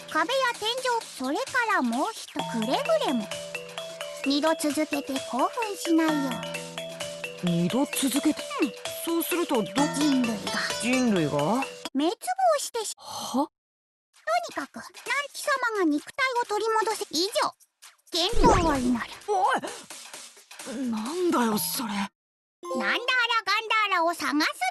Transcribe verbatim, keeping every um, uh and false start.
壁や天井、それからもう一くれぐれも二度続けて興奮しないように。 二度続けて、 うん、 そうするとど人類が人類が滅亡してしはとにかくナンキ様が肉体を取り戻せ。以上。健闘を祈る。 おい、なんだよそれ。 なんだあらがんだあらを探す